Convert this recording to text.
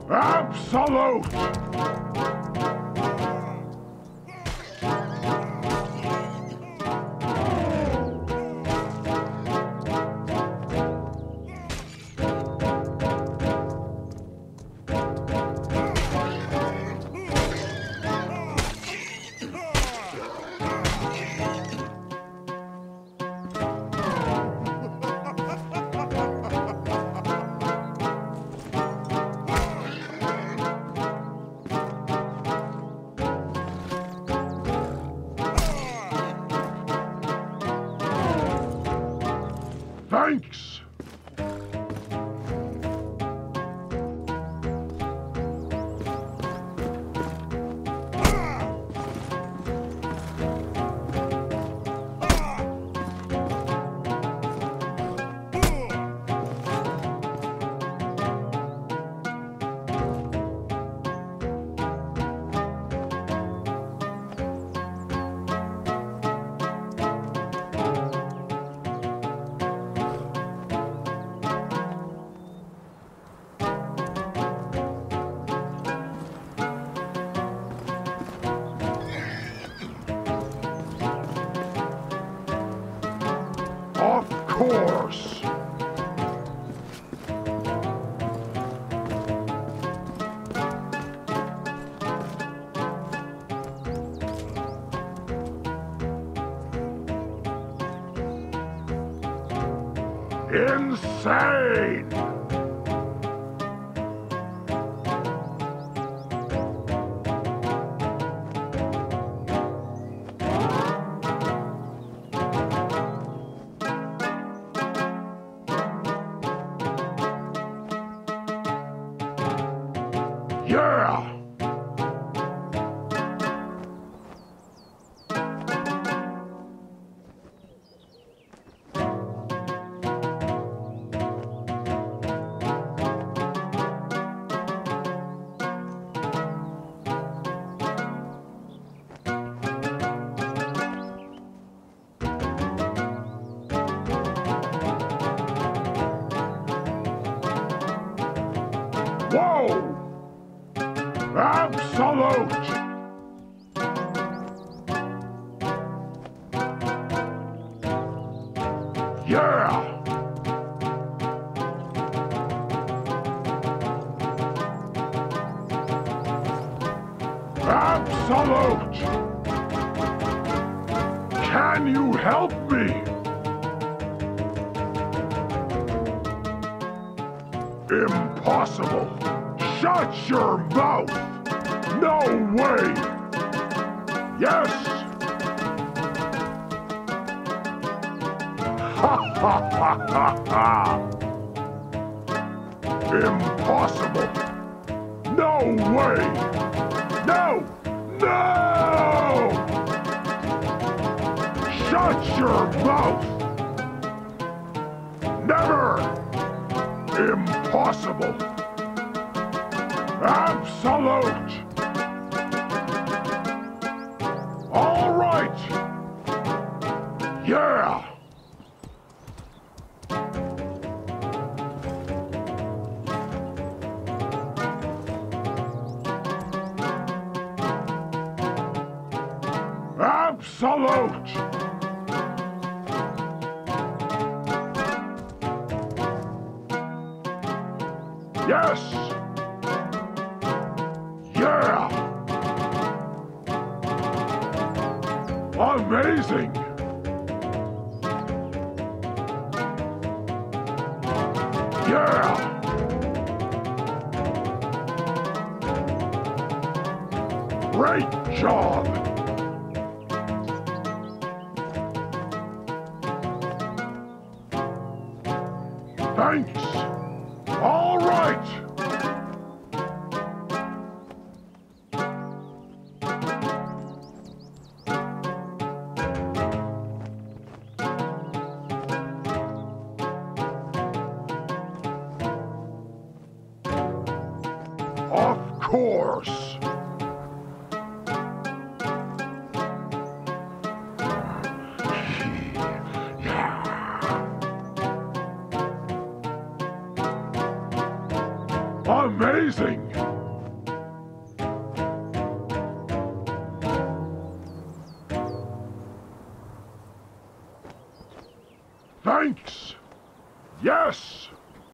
Absolute! Thanks! Of course! Insane! Yeah! Whoa! Absolute! Yeah! Absolute! Can you help me? Impossible! Shut your mouth! No way! Yes! Ha ha ha ha ha! Impossible! No way! No! No! Shut your mouth! Never! Impossible! Absolute! All right! Yeah! Absolute! Yes! Yeah! Amazing! Yeah! Great job! Thanks! All right! Of course! Amazing! Thanks! Yes!